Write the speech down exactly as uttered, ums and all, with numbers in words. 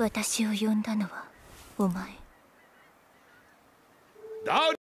私を呼んだのはお前。